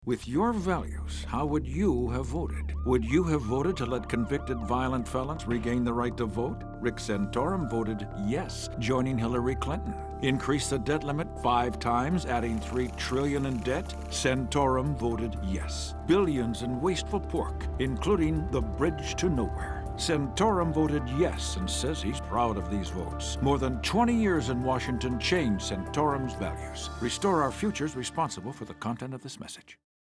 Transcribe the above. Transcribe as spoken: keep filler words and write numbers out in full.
With your values, how would you have voted? Would you have voted to let convicted violent felons regain the right to vote? Rick Santorum voted yes, joining Hillary Clinton. Increase the debt limit five times, adding three trillion dollars in debt? Santorum voted yes. Billions in wasteful pork, including the bridge to nowhere. Santorum voted yes and says he's proud of these votes. More than twenty years in Washington changed Santorum's values. Restore Our Future's responsible for the content of this message.